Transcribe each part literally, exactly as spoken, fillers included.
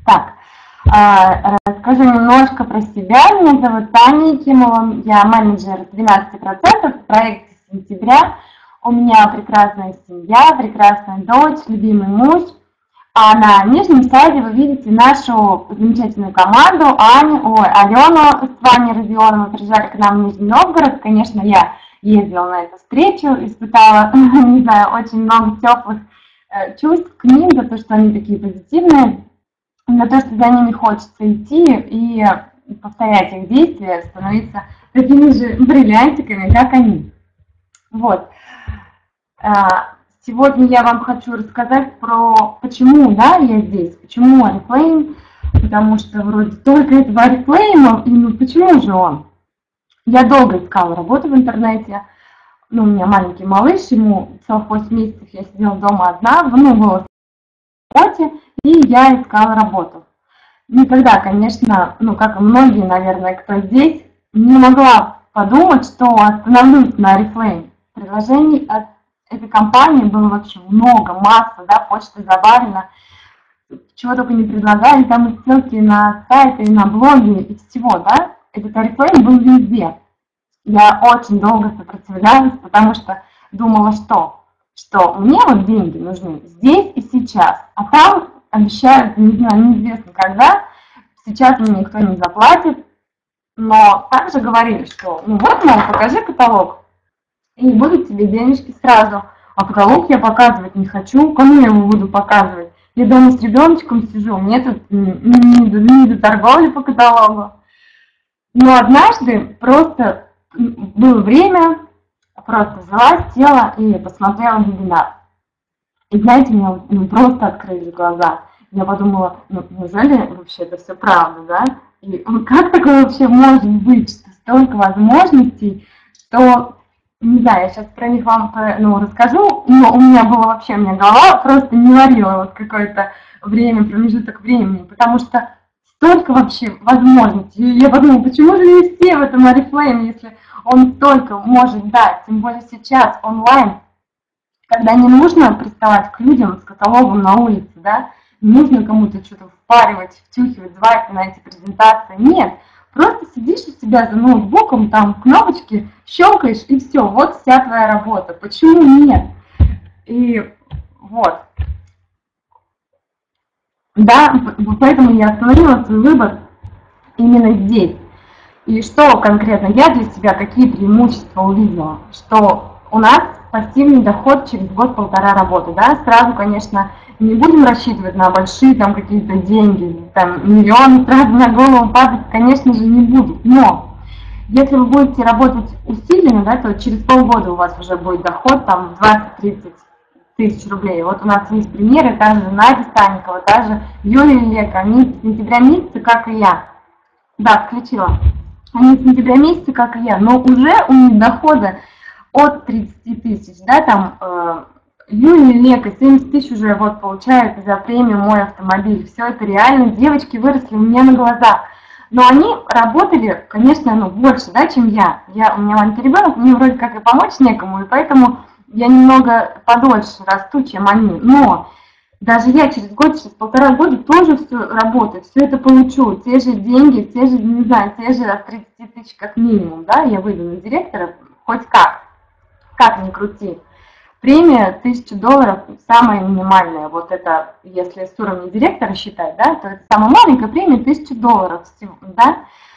Так, а, расскажу немножко про себя. Меня зовут Таня Якимова, я менеджер двенадцати процентов в проекте «Сентября». У меня прекрасная семья, прекрасная дочь, любимый муж. А на нижнем слайде вы видите нашу замечательную команду, Аню, ой, Алену с Ваней Родионовой приезжали к нам в Нижний Новгород. Конечно, я ездила на эту встречу, испытала, не знаю, очень много теплых э, чувств к ним, за то, что они такие позитивные, за то, что за ними хочется идти и повторять их действия, становиться такими же бриллиантиками, как они. Вот. Сегодня я вам хочу рассказать про почему, да, я здесь, почему Oriflame, потому что вроде только этого Oriflame, и ну почему же он? Я долго искала работу в интернете, ну, у меня маленький малыш, ему целых восемь месяцев я сидела дома одна, ну, была в работе, и я искала работу. Никогда, конечно, ну, как и многие, наверное, кто здесь, не могла подумать, что остановлюсь на Oriflame. Предложений от этой компании было вообще много, масса, да, почта завалена, чего только не предлагали, там и ссылки на сайты, и на блоги, и всего, да. Этот Oriflame был везде. Я очень долго сопротивлялась, потому что думала, что, что мне вот деньги нужны здесь и сейчас, а там обещают, не знаю, неизвестно когда, сейчас мне никто не заплатит, но также говорили, что, ну вот, мол, покажи каталог, и будут тебе денежки сразу. А каталог я показывать не хочу, кому я его буду показывать? Я дома с ребеночком сижу, мне тут не, не, до, не до торговли по каталогу. Но однажды просто было время, просто взяла, села и посмотрела вебинар. И знаете, мне ну, просто открылись глаза. Я подумала, ну неужели вообще это все правда, да? И как такое вообще может быть, что столько возможностей, что... Не знаю, я сейчас про них вам ну, расскажу, но у меня было вообще, у меня голова просто не варила вот какое-то время, промежуток времени, потому что столько вообще возможностей. Я подумала, почему же не все в этом Oriflame, если он столько может дать, тем более сейчас онлайн, когда не нужно приставать к людям с каталогом на улице, да, не нужно кому-то что-то впаривать, втюхивать, звать на эти презентации, нет. Просто сидишь у себя за ноутбуком, там кнопочки щелкаешь, и все, вот вся твоя работа. Почему нет? И вот. Да, поэтому я остановила свой выбор именно здесь. И что конкретно я для себя, какие преимущества увидела? Что у нас пассивный доход через год-полтора работы, да, сразу, конечно, не будем рассчитывать на большие там какие-то деньги, там миллион сразу на голову падать, конечно же, не будет. Но если вы будете работать усиленно, да, то через полгода у вас уже будет доход там двадцать-тридцать тысяч рублей. Вот у нас есть примеры, та же Надя Станникова, та же Юлия Лека, они с сентября месяца, как и я. Да, включила. Они с сентября месяца, как и я, но уже у них дохода от тридцати тысяч, да, там э, Юлия Лека семьдесят тысяч уже вот получает за премию «Мой автомобиль». Все это реально, девочки выросли у меня на глазах. Но они работали, конечно, ну, больше, да, чем я. я. У меня маленький ребенок, мне вроде как и помочь некому, и поэтому я немного подольше расту, чем они. Но даже я через год, через полтора года тоже все работаю, все это получу. Те же деньги, те же, не знаю, те же от тридцати тысяч как минимум, да, я выйду на директора хоть как, как ни крути. Премия тысяча долларов самая минимальная, вот это, если с уровня директора считать, да, то это самая маленькая премия тысяча долларов, да.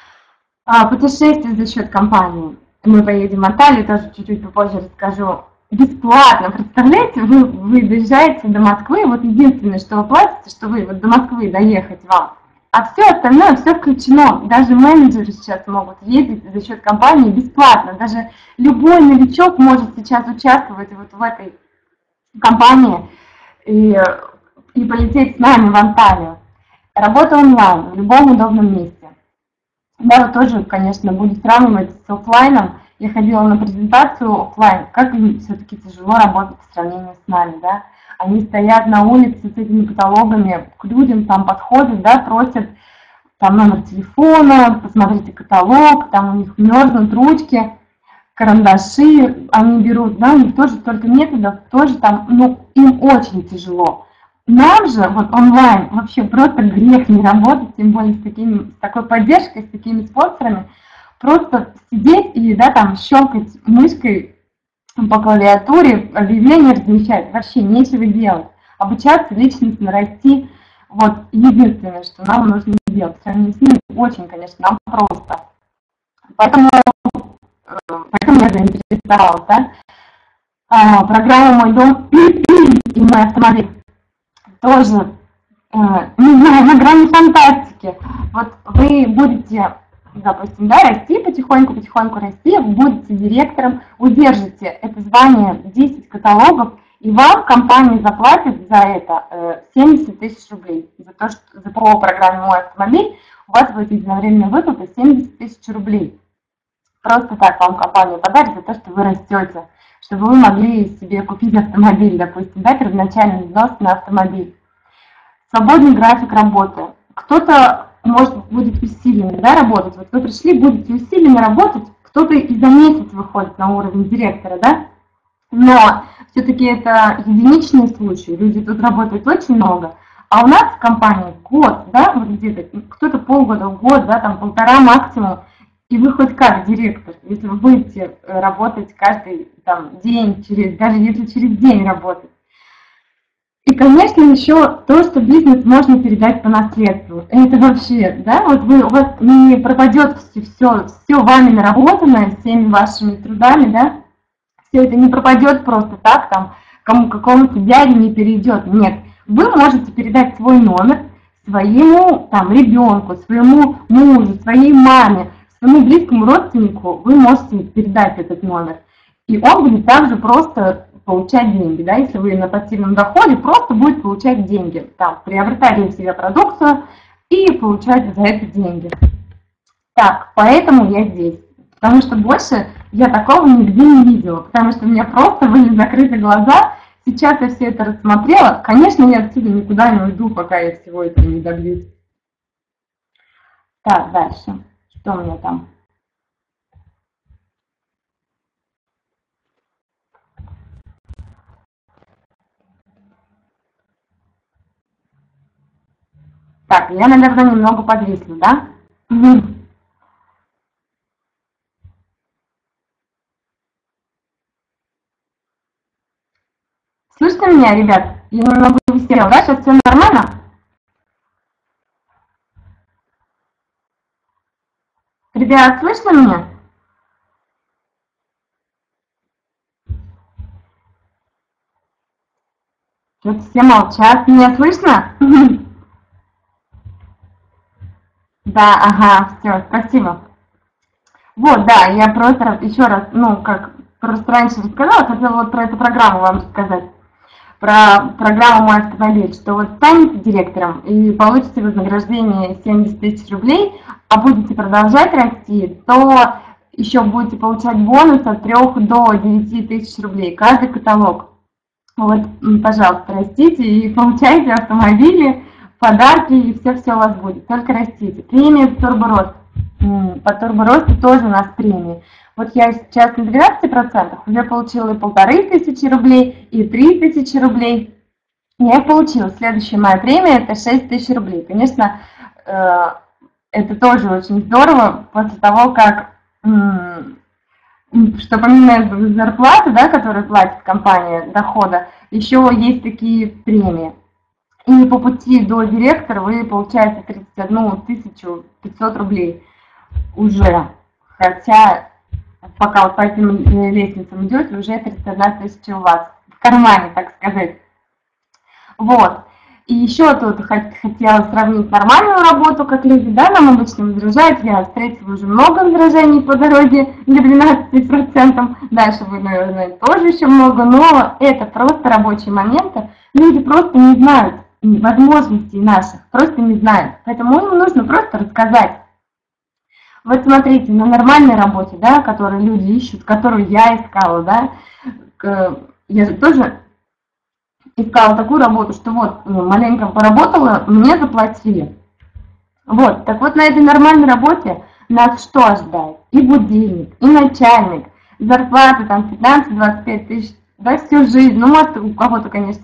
А, путешествие за счет компании. Мы поедем в Анталию, тоже чуть-чуть попозже расскажу. Бесплатно, представляете, вы, вы доезжаете до Москвы, вот единственное, что вы платите, что вы вот до Москвы доехать вам, а все остальное, все включено, даже менеджеры сейчас могут ездить за счет компании бесплатно, даже любой новичок может сейчас участвовать вот в этой компании и, и полететь с нами в Анталию. Работа онлайн, в любом удобном месте. Да, вы тоже, конечно, буду сравнивать с офлайном. Я ходила на презентацию офлайн, как им все-таки тяжело работать по сравнению с нами, да. Они стоят на улице с этими каталогами, к людям там подходят, да, просят там номер телефона, посмотрите каталог, там у них мерзнут ручки, карандаши они берут, да, у них тоже столько методов, тоже там, ну, им очень тяжело. Нам же вот онлайн вообще просто грех не работать, тем более с, такими, с такой поддержкой, с такими спонсорами. Просто сидеть и, да, там щелкать мышкой по клавиатуре, объявления размещать, вообще нечего делать. Обучаться, личностно расти, вот единственное, что нам нужно делать. В сравнении с ними очень, конечно, нам просто. Поэтому, поэтому я заинтересовалась, да. А, программа «Мой дом» и «Мой автомобиль» тоже, э, не знаю, на грани фантастики. Вот вы будете, допустим, да, расти потихоньку, потихоньку расти, будете директором, удержите это звание десять каталогов, и вам компания заплатит за это э, семьдесят тысяч рублей. За то, что за по программе «Мой автомобиль» у вас будет единовременная выплата семьдесят тысяч рублей. Просто так вам компания подарит за то, что вы растете, чтобы вы могли себе купить автомобиль, допустим, да, первоначальный взнос на автомобиль. Свободный график работы. Кто-то, может, будет усиленно, да, работать. Вот вы пришли, будете усиленно работать, кто-то и за месяц выходит на уровень директора, да, но все-таки это единичные случаи, люди тут работают очень много, а у нас в компании год, да, вот где-то, кто-то полгода, год, да, там полтора максимум, и вы хоть как директор, если вы будете работать каждый там, день, через, даже если через день работать. И, конечно, еще то, что бизнес можно передать по наследству. Это вообще, да, вот вы, у вас не пропадет все, все, все вами наработанное, всеми вашими трудами, да, все это не пропадет просто так, там, кому какому-то дяде не перейдет. Нет, вы можете передать свой номер своему там ребенку, своему мужу, своей маме, своему близкому родственнику, вы можете передать этот номер. И он будет также просто получать деньги, да, если вы на пассивном доходе, просто будет получать деньги, там, приобретать для себя продукцию и получать за это деньги. Так, поэтому я здесь, потому что больше я такого нигде не видела, потому что у меня просто были закрыты глаза, сейчас я все это рассмотрела, конечно, я отсюда никуда не уйду, пока я всего этого не добьюсь. Так, дальше, что у меня там? Так, я, наверное, немного подвисла, да? Угу. Слышно меня, ребят? Я немного висела, да? Сейчас все нормально? Ребят, слышно меня? Что-то все молчат. Меня слышно? Да, ага, все, спасибо. Вот, да, я просто еще раз, ну, как просто раньше рассказала, хотела вот про эту программу вам рассказать. Про программу «Мой автомобиль», что вот станете директором и получите вознаграждение семьдесят тысяч рублей, а будете продолжать расти, то еще будете получать бонус от трёх до девяти тысяч рублей, каждый каталог. Вот, пожалуйста, растите и получайте автомобили, подарки, и все-все у вас будет. Только растите. Премия «Турборост». По «Турборосту» тоже у нас премии. Вот я сейчас на двенадцати процентах уже получила и полторы тысячи рублей, и три тысячи рублей. Я их получила. Следующая моя премия – это шесть тысяч рублей. Конечно, это тоже очень здорово после того, как, что помимо зарплаты, да, которую платит компания, дохода, еще есть такие премии. И по пути до директора вы получаете тридцать одну тысячу пятьсот рублей уже. Хотя пока вот по этим лестницам идете, уже тридцать одна тысяча у вас в кармане, так сказать. Вот. И еще тут хотела сравнить нормальную работу, как люди, да, нам обычно возражают. Я встретила уже много возражений по дороге к двенадцати процентам. Дальше вы, наверное, тоже еще много, но это просто рабочие моменты. Люди просто не знают возможностей наших, просто не знают. Поэтому им нужно просто рассказать. Вот смотрите, на нормальной работе, да, которую люди ищут, которую я искала, да, я же тоже искала такую работу, что вот маленько поработала, мне заплатили. Вот, так вот на этой нормальной работе нас что ожидает? И будильник, и начальник, зарплата там пятнадцать-двадцать пять тысяч, да, всю жизнь. Ну, может, у кого-то, конечно,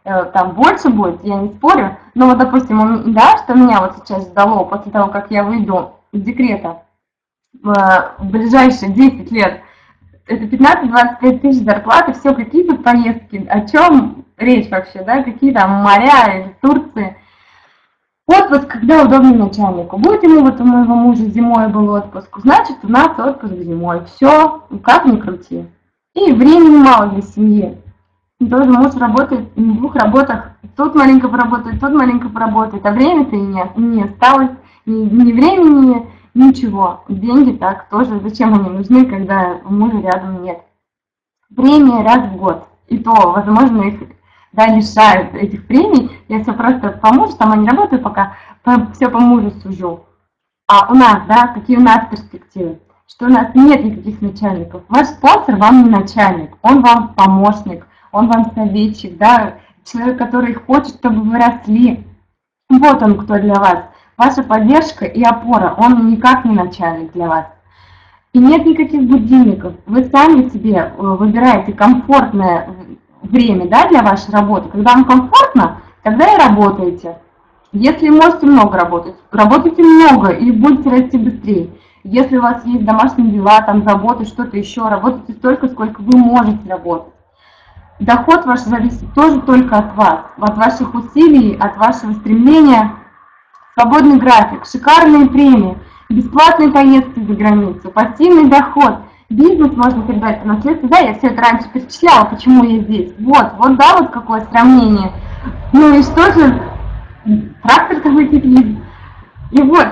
э, там больше будет, я не спорю, но вот, допустим, у меня- да, что меня вот сейчас ждало после того, как я выйду из декрета э, в ближайшие десять лет, это пятнадцать-двадцать пять тысяч зарплаты, все, какие тут поездки, о чем речь вообще, да, какие там моря или Турции. Отпуск, когда удобнее начальнику. Будет ему, вот у моего мужа зимой был отпуск, значит, у нас отпуск зимой. Все, как ни крути. И времени мало для семьи. И тоже муж работает на двух работах. Тут маленько поработает, тут маленько поработает. А время-то и не, не осталось. Ни, ни времени, ничего. Деньги так тоже. Зачем они нужны, когда мужа рядом нет? Премии раз в год. И то, возможно, их, да, лишают этих премий. Я все просто по мужу, сама не работаю пока, по, все по мужу сужу. А у нас, да, какие у нас перспективы? Что у нас нет никаких начальников. Ваш спонсор вам не начальник, он вам помощник, он вам советчик, да, человек, который хочет, чтобы вы росли. Вот он кто для вас. Ваша поддержка и опора, он никак не начальник для вас. И нет никаких будильников. Вы сами себе выбираете комфортное время, да, для вашей работы. Когда вам комфортно, тогда и работаете. Если можете много работать, работайте много и будете расти быстрее. Если у вас есть домашние дела, там заботы, что-то еще, работайте столько, сколько вы можете работать. Доход ваш зависит тоже только от вас, от ваших усилий, от вашего стремления. Свободный график, шикарные премии, бесплатные поездки за границу, пассивный доход, бизнес можно передать по наследству. Да, я все это раньше перечисляла, почему я здесь. Вот, вот, да, вот какое сравнение. Ну и что же, трактор такой кипит. И вот,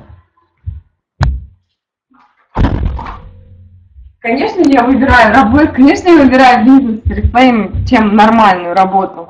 конечно, я выбираю работу, конечно, я выбираю бизнес перед своим, чем нормальную работу.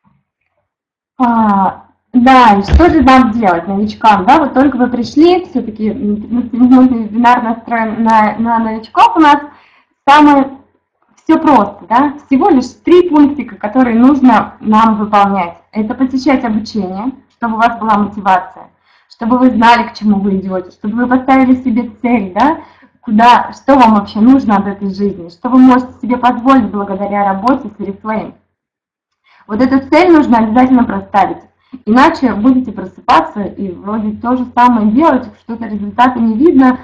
А, да, и что же нам делать, новичкам? Да, вот только вы пришли, все-таки пятнадцатиминутный вебинар настроен на, на новичков у нас. Самое все просто, да, всего лишь три пунктика, которые нужно нам выполнять. Это посещать обучение, чтобы у вас была мотивация, чтобы вы знали, к чему вы идете, чтобы вы поставили себе цель, да, куда, что вам вообще нужно от этой жизни, что вы можете себе позволить благодаря работе с Oriflame. Вот эту цель нужно обязательно проставить, иначе будете просыпаться и вроде то же самое делать, что-то результата не видно,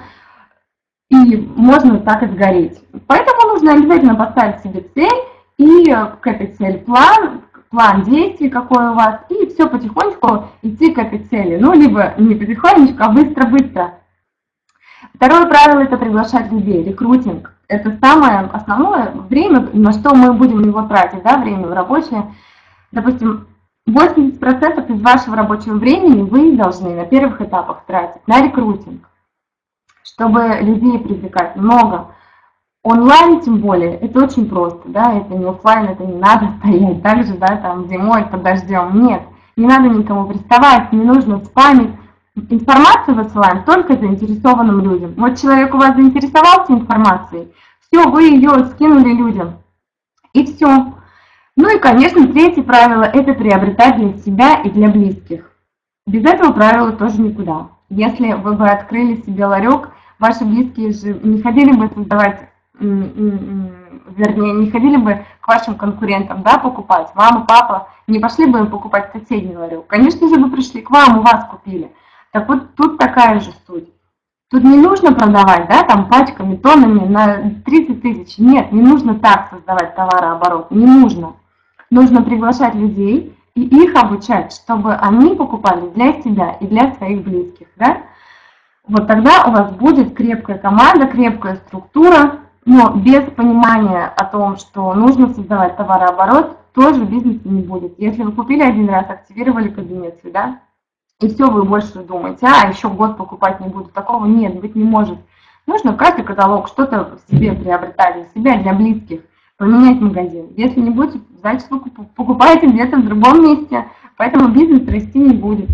и можно так и сгореть. Поэтому нужно обязательно поставить себе цель и к этой цели план, план действий какой у вас, и все потихонечку идти к этой цели. Ну, либо не потихонечку, а быстро-быстро. Второе правило – это приглашать людей, рекрутинг. Это самое основное время, на что мы будем его тратить, да, время рабочее. Допустим, восемьдесят процентов из вашего рабочего времени вы должны на первых этапах тратить на рекрутинг, чтобы людей привлекать много. Онлайн, тем более, это очень просто, да, это не офлайн, это не надо стоять так же, да, там зимой под дождем. Нет, не надо никому приставать, не нужно спамить. Информацию высылаем только заинтересованным людям. Вот человек у вас заинтересовался информацией, все, вы ее скинули людям, и все. Ну и, конечно, третье правило – это приобретать для себя и для близких. Без этого правила тоже никуда. Если вы бы открыли себе ларек, ваши близкие же не ходили бы создавать, вернее, не ходили бы к вашим конкурентам, да, покупать. Мама, папа не пошли бы им покупать соседний ларек. Конечно же, бы пришли к вам, у вас купили. Так вот, тут такая же суть. Тут не нужно продавать, да, там пачками, тоннами на тридцать тысяч. Нет, не нужно так создавать товарооборот, не нужно. Нужно приглашать людей и их обучать, чтобы они покупали для себя и для своих близких, да. Вот тогда у вас будет крепкая команда, крепкая структура, но без понимания о том, что нужно создавать товарооборот, тоже бизнеса не будет. Если вы купили один раз, активировали кабинет, да, и все, вы больше думаете, а, еще год покупать не буду. Такого нет, быть не может. Нужно каждый каталог что-то в себе приобретать, для себя, для близких, поменять магазин. Если не будете, значит, вы покупаете где-то в другом месте, поэтому бизнес расти не будет.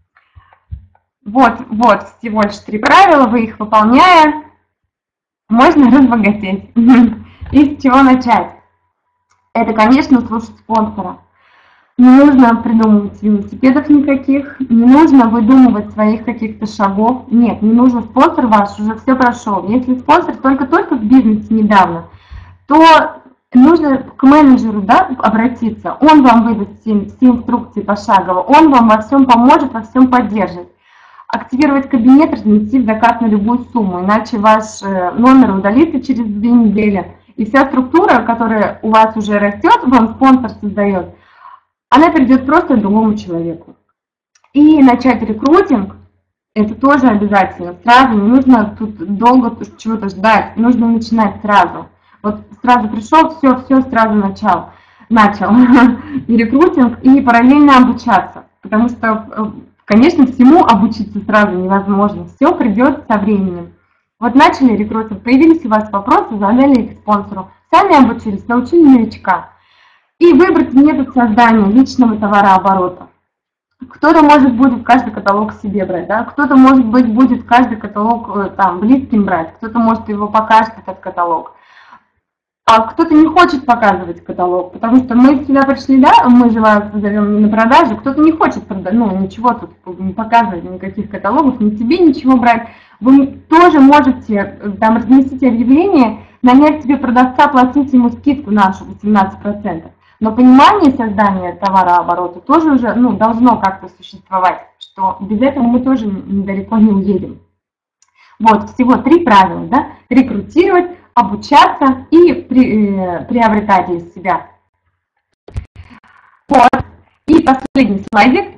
Вот, вот, всего лишь три правила, вы их выполняя, можно разбогатеть. И с чего начать? Это, конечно, слушать спонсора. Не нужно придумывать велосипедов никаких, не нужно выдумывать своих каких-то шагов. Нет, не нужно, спонсор ваш уже все прошел. Если спонсор только-только в бизнесе недавно, то нужно к менеджеру, да, обратиться, он вам выдаст все, все инструкции пошагово, он вам во всем поможет, во всем поддержит. Активировать кабинет, разнести заказ на любую сумму, иначе ваш номер удалится через две недели, и вся структура, которая у вас уже растет, вам спонсор создает, она перейдет просто к другому человеку. И начать рекрутинг, это тоже обязательно, сразу, не нужно тут долго чего-то ждать, нужно начинать сразу. Вот сразу пришел, все, все, сразу начал, начал и рекрутинг, и параллельно обучаться, потому что, конечно, всему обучиться сразу невозможно, все придет со временем. Вот начали рекрутинг, появились у вас вопросы, задали их спонсору, сами обучились, научили новичка. И выбрать метод создания личного товарооборота. Кто-то, может, будет каждый каталог себе брать, да? Кто-то, может быть, будет каждый каталог там близким брать, кто-то, может, его покажет, этот каталог. А кто-то не хочет показывать каталог, потому что мы сюда пришли, да, мы же вас зовем не на продажу, кто-то не хочет продать, ну, ничего тут не показывать, никаких каталогов, ни себе ничего брать. Вы тоже можете, там, разместить объявление, нанять себе продавца, платить ему скидку нашу восемнадцать процентов. Но понимание создания товарооборота тоже уже, ну, должно как-то существовать, что без этого мы тоже недалеко не уедем. Вот, всего три правила, да, рекрутировать, обучаться и при, э, приобретать из себя. Вот, и последний слайдик.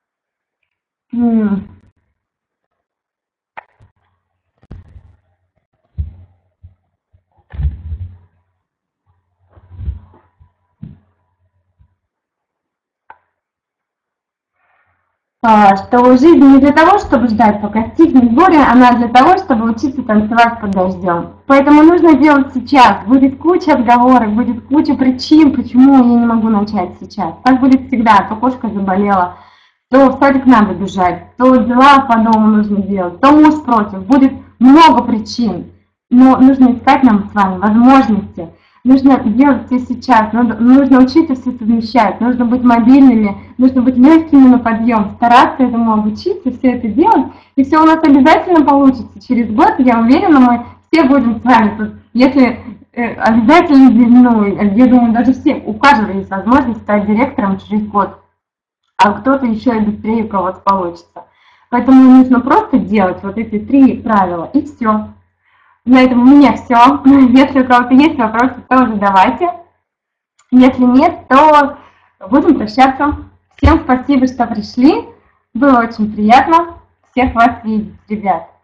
Что жизнь не для того, чтобы ждать, пока стихнет буря, она для того, чтобы учиться танцевать под дождем. Поэтому нужно делать сейчас. Будет куча отговорок, будет куча причин, почему я не могу начать сейчас. Так будет всегда. То кошка заболела, то в садик надо бежать, то дела по дому нужно делать, то муж против. Будет много причин, но нужно искать нам с вами возможности. Нужно делать все сейчас, нужно учиться все совмещать, нужно быть мобильными, нужно быть легкими на подъем, стараться этому обучиться, все это делать, и все у нас обязательно получится. Через год, я уверена, мы все будем с вами тут. Если э, обязательно, ну, я думаю, даже все, у каждого есть возможность стать директором через год, а кто-то еще и быстрее у кого-то получится. Поэтому нужно просто делать вот эти три правила, и все. На этом у меня все. Если у кого-то есть вопросы, то задавайте. Если нет, то будем прощаться. Всем спасибо, что пришли. Было очень приятно всех вас видеть, ребят.